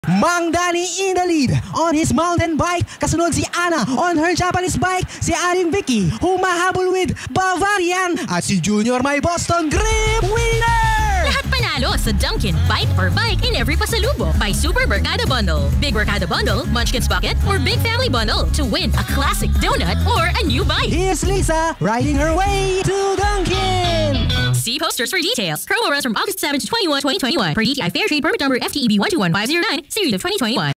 Mang Danny in the lead on his mountain bike. Kasunod si Anna on her Japanese bike. Si Aling Vicky humahabol with Bavarian. At si Junior may Boston Grip winner! Lahat panalo sa Dunkin, Bite or Bike in every pasalubong. Buy Super Mercado Bundle, Big Mercado Bundle, Munchkins Bucket, or Big Family Bundle to win a classic donut or a new bike. Here's Lisa riding her way to Dunkin. See posters for details. Promo runs from August 7 to 21, 2021. Per DTI Fair Trade Permit Number FTEB 121509, Series of 2021.